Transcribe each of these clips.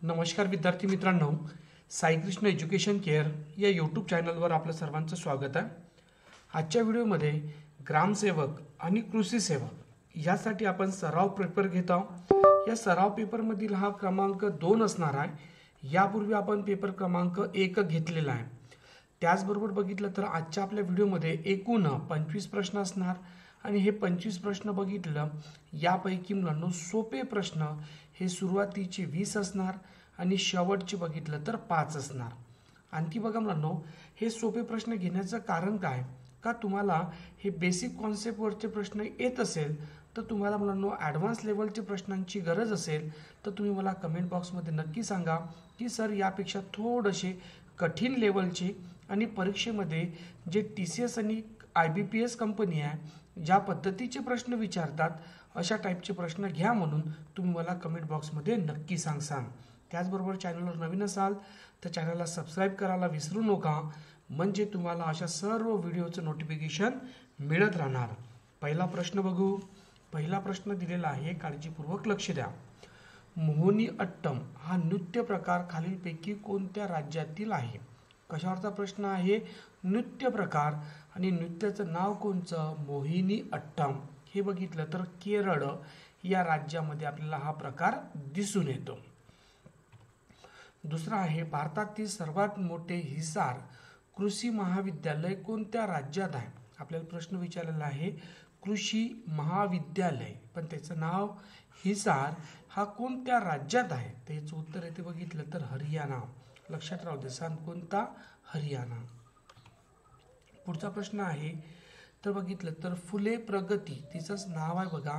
नमस्कार विद्यार्थी मित्रांनो, साईकृष्ण एज्युकेशन केअर या यूट्यूब चॅनलवर आपलं सर्वांचं स्वागत आहे. आजच्या व्हिडिओमध्ये ग्रामसेवक आणि कृषी सेवक यासाठी आपण सराव पेपर घेत आहोत. या सराव पेपरमधील हा क्रमांक 2 असणार आहे. यापूर्वी आपण पेपर क्रमांक 1 घेतलेला आहे. त्याचबरोबर बघितलं तर आजच्या आपल्या व्हिडिओमध्ये एकूण 25 प्रश्न असणार आणि हे 25 प्रश्न बघितलं यापैकी मुलांनो सोपे प्रश्न हे सुरुवातीचे 20 असणार आणि शेवटचे बघितलं तर 5 असणार. आणखी बघा मुलांनो, हे सोपे प्रश्न घेण्याचं कारण काय, का तुम्हाला हे बेसिक कॉन्सेप्टवरचे प्रश्न येत असेल तर तुम्हाला मुलांनो ॲडव्हान्स लेवलचे प्रश्नांची गरज असेल तर तुम्ही मला कमेंट बॉक्समध्ये नक्की सांगा की सर यापेक्षा थोडेसे कठीण लेवलचे आणि परीक्षेमध्ये जे TCS आणि IBPS कंपनी आहे ज्या पद्धतीचे प्रश्न विचारतात अशा टाईपचे प्रश्न घ्या म्हणून तुम्ही मला कमेंट बॉक्समध्ये नक्की सांगसान. त्याचबरोबर चॅनलवर नवीन असाल तर चॅनलला सबस्क्राईब करायला विसरू नका, म्हणजे तुम्हाला अशा सर्व व्हिडिओचं नोटिफिकेशन मिळत राहणार. पहिला प्रश्न बघू. पहिला प्रश्न दिलेला आहे, काळजीपूर्वक लक्ष द्या. मोहिनी अट्टम हा नृत्य प्रकार खालीलपैकी कोणत्या राज्यातील आहे? कशावरचा प्रश्न आहे? नृत्य प्रकार आणि नृत्याचं नाव कोणतं? मोहिनी अट्टम. हे बघितलं तर केरळ या राज्यामध्ये आपल्याला हा प्रकार दिसून येतो. दुसरा आहे, भारतातील सर्वात मोठे हिसार कृषी महाविद्यालय कोणत्या राज्यात आहे? आपल्याला प्रश्न विचारलेला आहे कृषी महाविद्यालय, पण त्याचं नाव हिसार हा कोणत्या राज्यात आहे? त्याचं उत्तर येते बघितलं तर हरियाणा. लक्षात राहू दे, सांग कोणता? हरियाणा. पुढचा प्रश्न आहे तर बघितलं तर फुले प्रगती, तिचंच नाव आहे बघा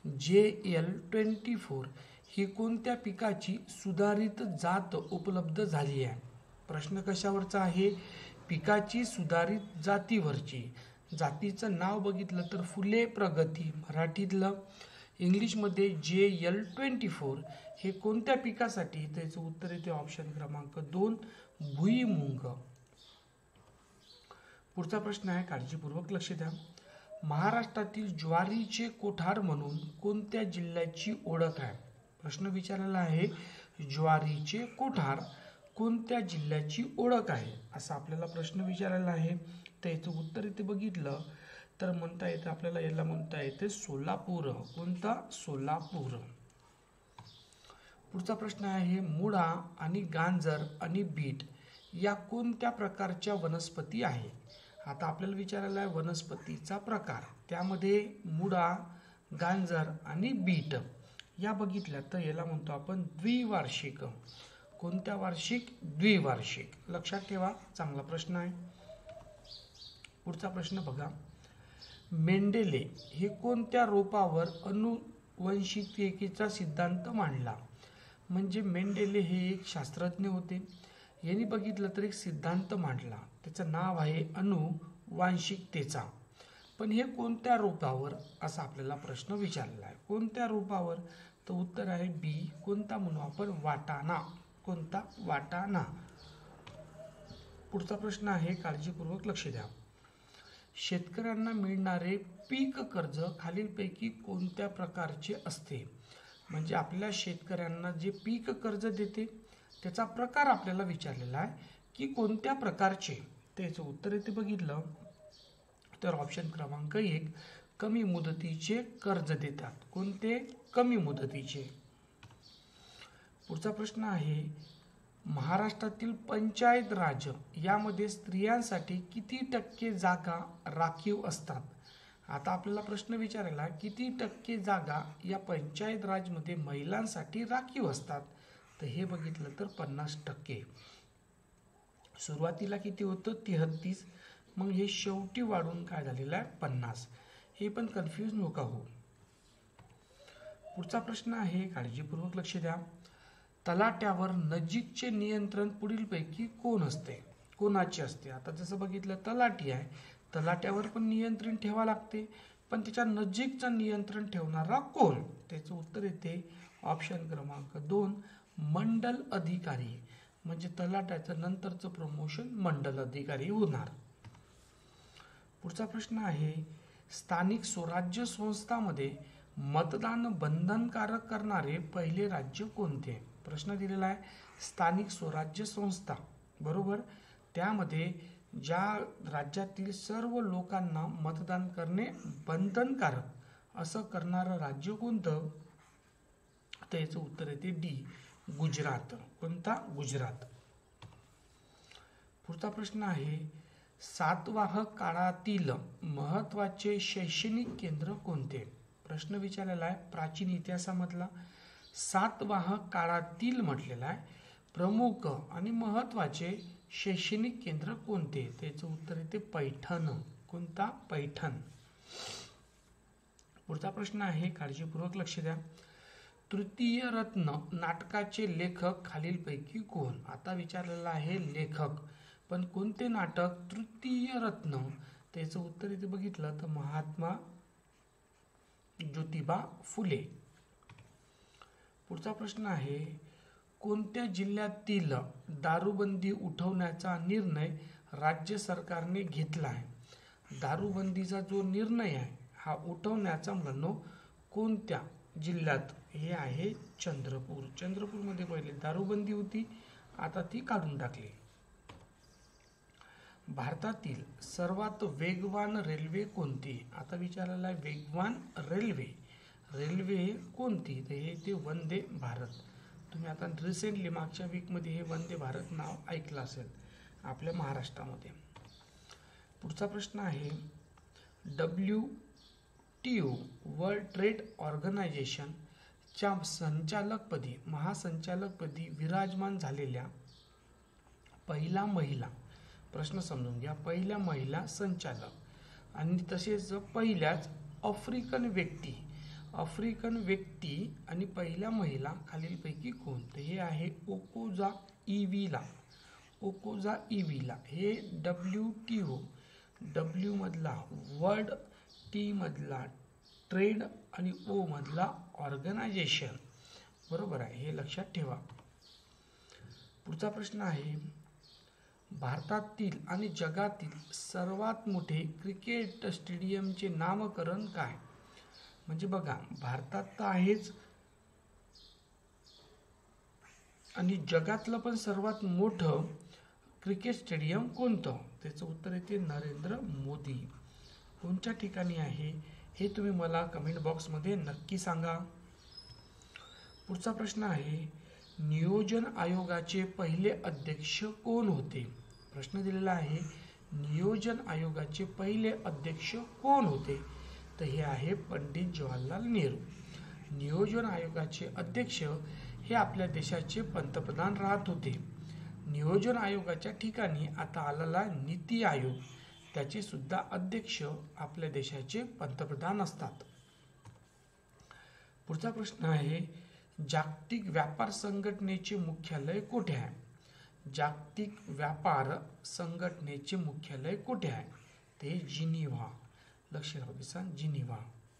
JL24, ही कोणत्या पिकाची सुधारित जात उपलब्ध झाली आहे? प्रश्न कशावरचा आहे? पिकाची सुधारित जातीवरची. जातीचं नाव बघितलं तर फुले प्रगती मराठीतलं, इंग्लिशमध्ये JL24. हे कोणत्या पिकासाठी? त्याचं उत्तर येते ऑप्शन क्रमांक 2 भुईमुंग. पुढचा प्रश्न आहे, काळजीपूर्वक लक्ष द्या. महाराष्ट्रातील ज्वारीचे कोठार म्हणून कोणत्या जिल्ह्याची ओळख आहे? प्रश्न विचारलेला आहे ज्वारीचे कोठार कोणत्या जिल्ह्याची ओळख आहे असा आपल्याला प्रश्न विचारलेला आहे. तर याचं उत्तर इथे बघितलं तर म्हणता येतं आपल्याला, याला म्हणता येते सोलापूर. कोणता? सोलापूर. पुढचा प्रश्न आहे, मुळा आणि गांजर आणि बीट या कोणत्या प्रकारच्या वनस्पती आहे? आता आपल्याला विचारायला आहे वनस्पतीचा प्रकार, त्यामध्ये मुळा, गांजर आणि बीट या बघितल्या तर याला म्हणतो आपण द्विवार्षिक. कोणत्या वार्षिक? द्विवार्षिक. लक्षात ठेवा, चांगला प्रश्न आहे. पुढचा प्रश्न बघा. मेंडेले हे कोणत्या रोपावर अनुवंशिकतेचा सिद्धांत मांडला? म्हणजे मेंडेले हे एक शास्त्रज्ञ होते, यांनी बघितलं तर एक सिद्धांत मांडला, त्याचं नाव आहे अनुवांशिकतेचा. पण हे कोणत्या रोपावर असा आपल्याला प्रश्न विचारलेला आहे. कोणत्या रोपावर? तर उत्तर आहे बी. कोणता म्हणू आपण? वाटाणा. कोणता? वाटाणा. पुढचा प्रश्न आहे, काळजीपूर्वक लक्ष द्या. शेतकऱ्यांना मिळणारे पीक कर्ज खालीलपैकी कोणत्या प्रकारचे असते? म्हणजे आपल्या शेतकऱ्यांना जे पीक कर्ज देते त्याचा प्रकार आपल्याला विचारलेला आहे की कोणत्या प्रकारचे. त्याचं उत्तर येते बघितलं तर ऑप्शन क्रमांक 1 कमी मुदतीचे कर्ज देतात. कोणते? कमी मुदतीचे. पुढचा प्रश्न आहे, महाराष्ट्रातील पंचायत राज यामध्ये स्त्रियांसाठी किती टक्के जागा राखीव असतात? आता आपल्याला प्रश्न विचारायला किती टक्के जागा या पंचायत राजमध्ये महिलांसाठी राखीव असतात? तर हे बघितलं तर 50%. सुरुवातीला किती होतं? 33. मग हे शेवटी वाढून काय झालेलं आहे? 50. हे पण कन्फ्यूज नका हो. पुढचा प्रश्न आहे, काळजीपूर्वक लक्ष द्या. तलाट्यावर नजीकचे नियंत्रण पुढीलपैकी कोण असते? कोणाचे असते? आता जसं बघितलं तलाठी आहे, तलाट्यावर पण नियंत्रण ठेवा लागते, पण त्याच्या नजीकचं नियंत्रण ठेवणारा कोण? त्याचं उत्तर येते ऑप्शन क्रमांक 2 मंडल अधिकारी. म्हणजे तलाट्याचं नंतरचं प्रमोशन मंडल अधिकारी होणार. पुढचा प्रश्न आहे, स्थानिक स्वराज्य संस्थांमध्ये मतदान बंधनकारक करणारे पहिले राज्य कोणते? प्रश्न दिलेला आहे स्थानिक स्वराज्य संस्था, बरोबर. त्यामध्ये ज्या राज्यातील सर्व लोकांना मतदान करणे बंधनकारक असं करणारं राज्य कोणतं? तर याचं उत्तर येते डी, गुजरात. कोणता? गुजरात. पुढचा प्रश्न आहे सातवाहन काळातील महत्त्वाचे शैक्षणिक केंद्र कोणते? प्रश्न विचारलेला आहे प्राचीन इतिहासामधला. सातवाहन काळातील म्हटलेला आहे प्रमुख आणि महत्त्वाचे शैक्षणिक केंद्र कोणते? त्याचं उत्तर येते पैठण. कोणता? पैठण. पुढचा प्रश्न आहे काळजीपूर्वक लक्ष द्या. तृतीय रत्न नाटकाचे लेखक खालीलपैकी कोण? आता विचारलेला आहे लेखक, पण कोणते नाटक तृतीय रत्न? त्याचं उत्तर इथे बघितलं तर महात्मा ज्योतिबा फुले. पुढचा प्रश्न आहे कोणत्या जिल्ह्यातील दारूबंदी उठवण्याचा निर्णय राज्य सरकारने घेतला आहे? दारूबंदीचा जो निर्णय आहे हा उठवण्याचा म्हणून कोणत्या जिल्ह्यात? हे आहे चंद्रपूर. चंद्रपूरमध्ये पहिले दारूबंदी होती, आता ती काढून टाकली. भारतातील सर्वात वेगवान रेल्वे कोणती? आता विचारलेला आहे वेगवान रेल्वे कोणती? तर हे ते वंदे भारत. तुम्ही आता रिसेंटली मागच्या वीकमध्ये हे वंदे भारत नाव ऐकलं असेल आपल्या महाराष्ट्रामध्ये. पुढचा प्रश्न आहे WTO वर्ल्ड ट्रेड ऑर्गनायझेशनच्या संचालकपदी महासंचालकपदी विराजमान झालेल्या पहिला महिला, प्रश्न समजून घ्या, पहिल्या महिला संचालक आणि तसेच पहिल्याच आफ्रिकन व्यक्ती आणि पहिल्या महिला खालीलपैकी कोण? तर हे आहे ओकोजा इव्हिला. हे WTO, W मधला वर्ल्ड, T मधला ट्रेड आणि O मधला ऑर्गनायझेशन, बरोबर आहे. हे लक्षात ठेवा. पुढचा प्रश्न आहे भारतातील आणि जगातील सर्वात मोठे क्रिकेट स्टेडियमचे नामकरण काय? म्हणजे बघा भारतात तर आहेच आणि जगातलं पण सर्वात मोठं क्रिकेट स्टेडियम कोणतं? त्याचं उत्तर येते नरेंद्र मोदी. कोणत्या ठिकाणी आहे हे तुम्ही मला कमेंट बॉक्समध्ये नक्की सांगा. पुढचा प्रश्न आहे नियोजन आयोगाचे पहिले अध्यक्ष कोण होते? प्रश्न दिलेला आहे नियोजन आयोगाचे पहिले अध्यक्ष कोण होते? तर हे आहे पंडित जवाहरलाल नेहरू. नियोजन आयोगाचे अध्यक्ष हे आपल्या देशाचे पंतप्रधान राहत होते. नियोजन आयोगाच्या ठिकाणी आता आलेला नीती आयोग, त्याचे सुद्धा अध्यक्ष आपल्या देशाचे पंतप्रधान असतात. पुढचा प्रश्न आहे जागतिक व्यापार संघटनेचे मुख्यालय कुठे आहे? जागतिक व्यापार संघटनेचे मुख्यालय कुठे आहे? ते जिनिव्हा. लक्ष राहू सांग जिनिव्हा.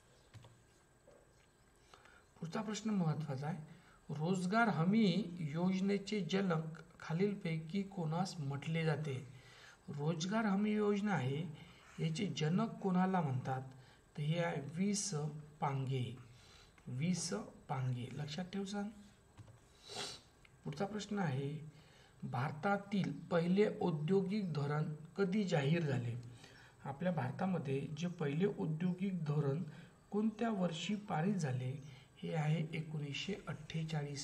पुढचा प्रश्न महत्वाचा आहे रोजगार हमी योजनेचे जनक खालीलपैकी कोणास म्हटले जाते? रोजगार हमी योजना आहे याचे जनक कोणाला म्हणतात? तर हे आहे वीस पांगे. लक्षात ठेव सांग. पुढचा प्रश्न आहे भारतातील पहिले औद्योगिक धोरण कधी जाहीर झाले? आपल्या भारतामध्ये जे पहिले औद्योगिक धोरण कोणत्या वर्षी पारित झाले? हे आहे 1948.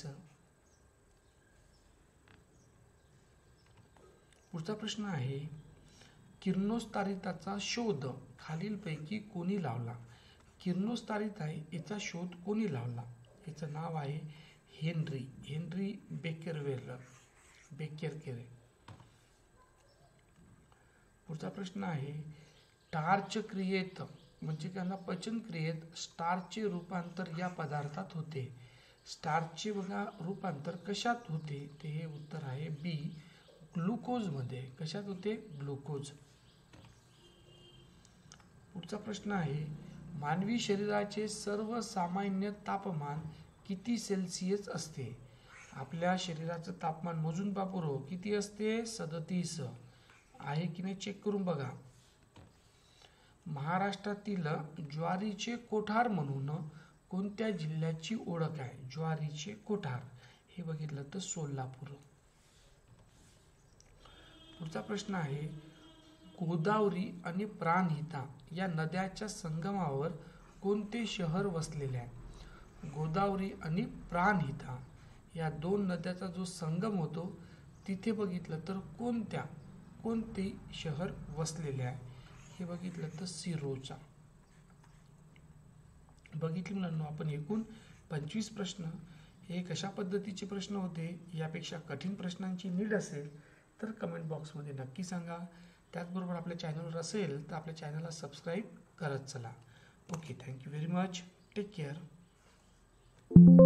पुढचा प्रश्न आहे किरणोत्सारिताचा शोध खालीलपैकी कोणी लावला? किरणोत्सारिता याचा शोध कोणी लावला? याचं नाव आहे हेनरी बेकेरकेर. पुढचा प्रश्न आहे टार्च क्रियेत म्हणजे त्यांना पचन क्रियेत स्टार्चचे रूपांतर या पदार्थात होते. स्टार्चचे बघा रूपांतर कशात होते? ते हे उत्तर आहे बी, ग्लुकोज मध्ये. कशात होते? ग्लुकोज. पुढचा प्रश्न आहे मानवी शरीराचे सर्वसामान्य तापमान किती सेल्सिअस असते? आपल्या शरीराचं तापमान मोजून बापुरो किती असते? 37 आहे की नाही चेक करून बघा. महाराष्ट्रातील ज्वारीचे कोठार म्हणून कोणत्या जिल्ह्याची ओळख आहे? ज्वारीचे कोठार. हे बघितलं तर सोलापूर. पुढचा प्रश्न आहे, गोदावरी आणि प्राणहिता या नद्याच्या संगमावर कोणते शहर वसलेले आहे? गोदावरी आणि प्राणहिता या दोन नद्याचा जो संगम होतो तिथे बघितलं तर कोणते शहर वसलेले आहे? हे बघितलं तर सिरोचा. बघितले मुलांनो आपण एकूण 25 प्रश्न. हे कशा पद्धतीचे प्रश्न होते? यापेक्षा कठीण प्रश्नांची नीड असेल तर कमेंट बॉक्समध्ये नक्की सांगा. त्याचबरोबर आपल्या चॅनलवर असेल तर आपल्या चॅनलला सबस्क्राईब करत चला. Okay, thank you very much. Take care.